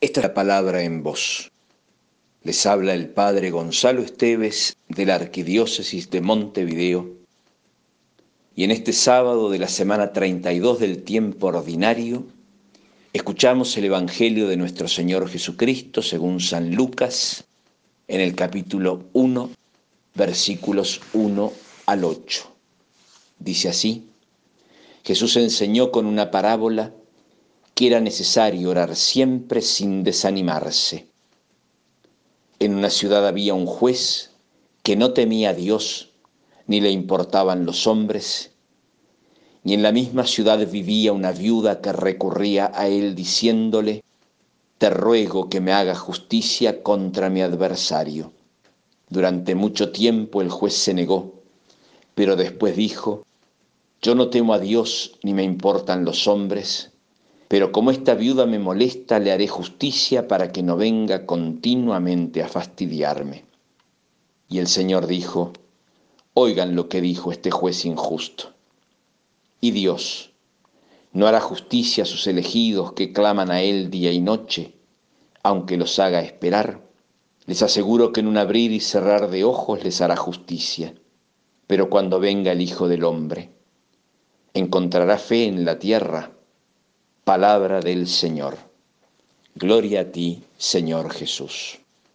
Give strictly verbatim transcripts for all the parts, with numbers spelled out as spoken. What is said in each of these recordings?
Esta es la palabra en voz. Les habla el padre Gonzalo Esteves de la Arquidiócesis de Montevideo. Y en este sábado de la semana treinta y dos del tiempo ordinario, escuchamos el Evangelio de nuestro Señor Jesucristo según San Lucas, en el capítulo uno, versículos uno al ocho. Dice así: Jesús enseñó con una parábola que era necesario orar siempre sin desanimarse. En una ciudad había un juez que no temía a Dios, ni le importaban los hombres, y en la misma ciudad vivía una viuda que recurría a él diciéndole: te ruego que me haga justicia contra mi adversario. Durante mucho tiempo el juez se negó, pero después dijo: yo no temo a Dios ni me importan los hombres, pero como esta viuda me molesta, le haré justicia para que no venga continuamente a fastidiarme. Y el Señor dijo: oigan lo que dijo este juez injusto. Y Dios no hará justicia a sus elegidos que claman a Él día y noche, aunque los haga esperar. Les aseguro que en un abrir y cerrar de ojos les hará justicia. Pero cuando venga el Hijo del Hombre, ¿encontrará fe en la tierra? Palabra del Señor. Gloria a ti, Señor Jesús.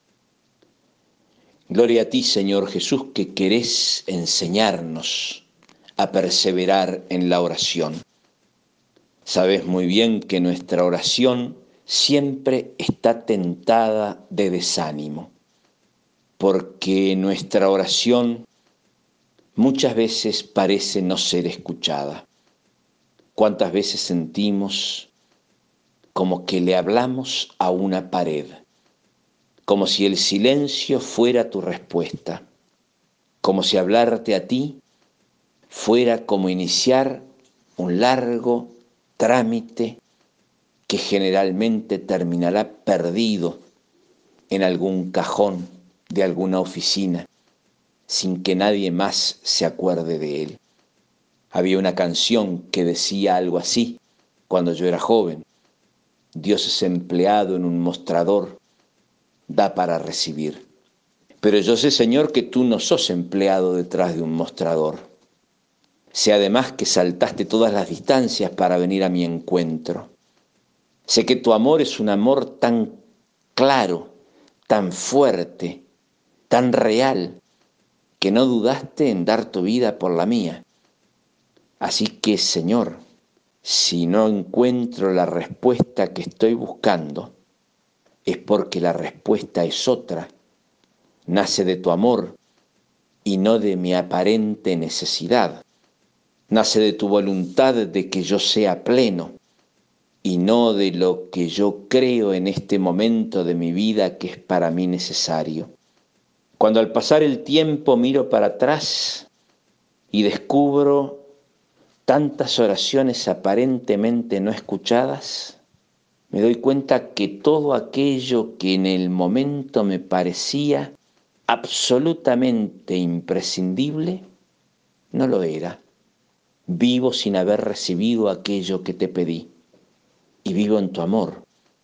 Gloria a ti, Señor Jesús, que querés enseñarnos a perseverar en la oración. Sabes muy bien que nuestra oración siempre está tentada de desánimo, porque nuestra oración muchas veces parece no ser escuchada. ¿Cuántas veces sentimos como que le hablamos a una pared? Como si el silencio fuera tu respuesta, como si hablarte a ti fuera como iniciar un largo trámite que generalmente terminará perdido en algún cajón de alguna oficina, sin que nadie más se acuerde de él. Había una canción que decía algo así cuando yo era joven: Dios es empleado en un mostrador, da para recibir. Pero yo sé, Señor, que tú no sos empleado detrás de un mostrador. Sé además que saltaste todas las distancias para venir a mi encuentro. Sé que tu amor es un amor tan claro, tan fuerte, tan real, que no dudaste en dar tu vida por la mía. Así que, Señor, si no encuentro la respuesta que estoy buscando, es porque la respuesta es otra. Nace de tu amor y no de mi aparente necesidad. Nace de tu voluntad de que yo sea pleno y no de lo que yo creo en este momento de mi vida que es para mí necesario. Cuando al pasar el tiempo miro para atrás y descubro tantas oraciones aparentemente no escuchadas, me doy cuenta que todo aquello que en el momento me parecía absolutamente imprescindible, no lo era. Vivo sin haber recibido aquello que te pedí, y vivo en tu amor,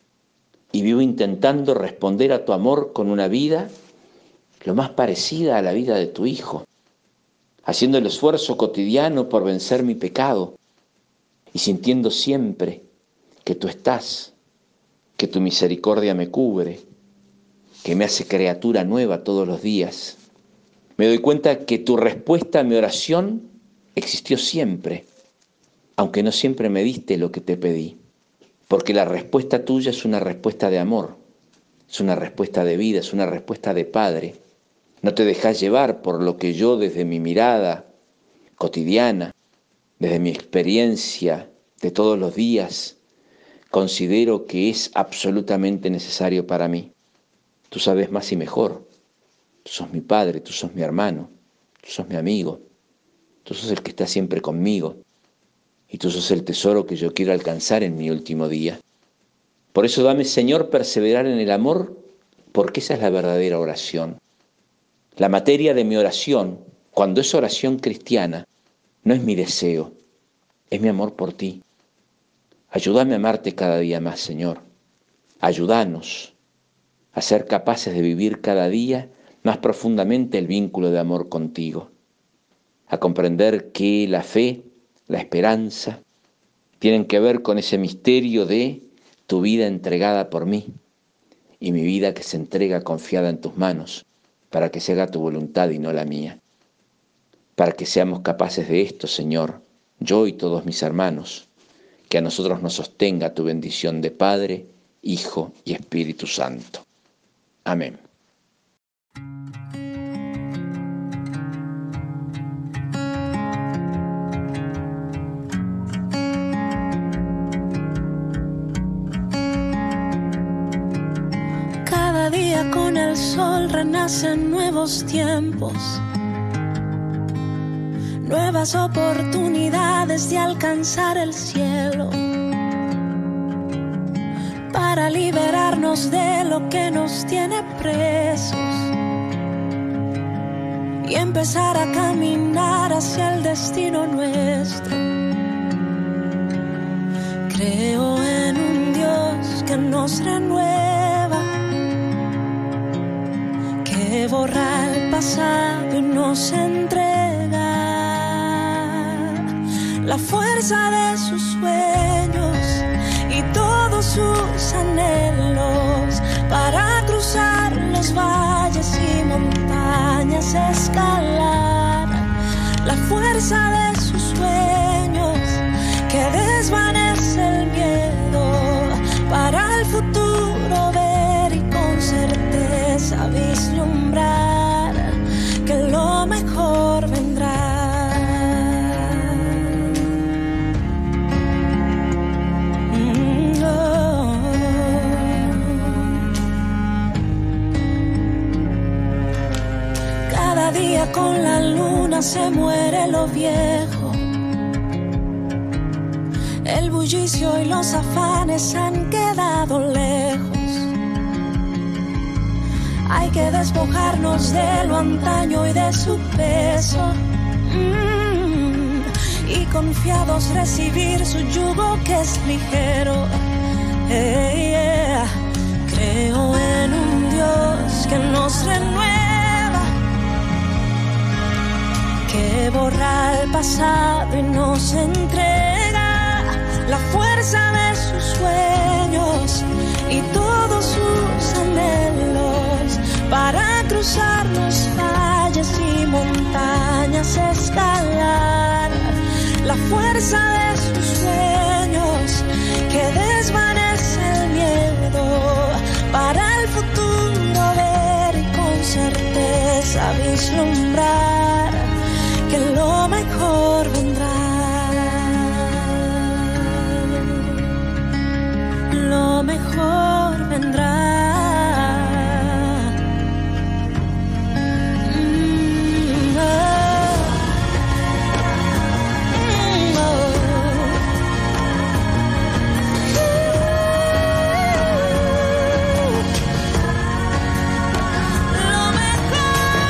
y vivo intentando responder a tu amor con una vida lo más parecida a la vida de tu Hijo, haciendo el esfuerzo cotidiano por vencer mi pecado, y sintiendo siempre que tú estás, que tu misericordia me cubre, que me hace criatura nueva todos los días. Me doy cuenta que tu respuesta a mi oración existió siempre, aunque no siempre me diste lo que te pedí, porque la respuesta tuya es una respuesta de amor, es una respuesta de vida, es una respuesta de Padre. No te dejas llevar por lo que yo desde mi mirada cotidiana, desde mi experiencia de todos los días, considero que es absolutamente necesario para mí. Tú sabes más y mejor. Tú sos mi padre, tú sos mi hermano, tú sos mi amigo, tú sos el que está siempre conmigo y tú sos el tesoro que yo quiero alcanzar en mi último día. Por eso dame, Señor, perseverar en el amor, porque esa es la verdadera oración. La materia de mi oración, cuando es oración cristiana, no es mi deseo, es mi amor por ti. Ayúdame a amarte cada día más, Señor. Ayúdanos a ser capaces de vivir cada día más profundamente el vínculo de amor contigo, a comprender que la fe, la esperanza, tienen que ver con ese misterio de tu vida entregada por mí y mi vida que se entrega confiada en tus manos para que se haga tu voluntad y no la mía. Para que seamos capaces de esto, Señor, yo y todos mis hermanos, que a nosotros nos sostenga tu bendición de Padre, Hijo y Espíritu Santo. Amén. Cada día con el sol renacen nuevos tiempos, nuevas oportunidades de alcanzar el cielo, para liberarnos de lo que nos tiene presos y empezar a caminar hacia el destino nuestro. Creo en un Dios que nos renueva, que borra el pasado y nos entrega la fuerza de sus sueños y todos sus anhelos, para cruzar los valles y montañas, escalar la fuerza de sus sueños, que desvanece el miedo, para el futuro ver y con certeza vislumbrar que lo mejor vendrá. Con la luna se muere lo viejo, el bullicio y los afanes han quedado lejos. Hay que despojarnos de lo antaño y de su peso, mm, y confiados recibir su yugo que es ligero. Hey, yeah. Creo en un Dios que nos renueva, que borra el pasado y nos entrega la fuerza de sus sueños y todos sus anhelos, para cruzar los valles y montañas, escalar la fuerza de sus sueños, que desvanece el miedo, para el futuro ver y con certeza vislumbrar que lo mejor vendrá, lo mejor vendrá. Mm, oh. Mm, oh. Lo mejor.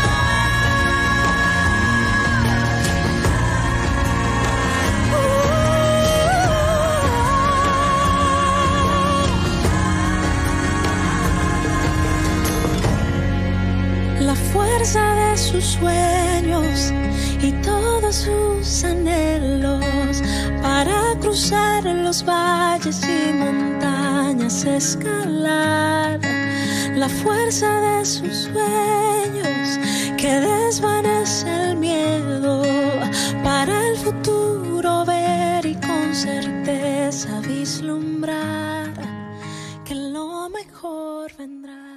La fuerza de sus sueños y todos sus anhelos, para cruzar los valles y montañas, escalar la fuerza de sus sueños, que desvanece el miedo, para el futuro ver y con certeza vislumbrar que lo mejor vendrá.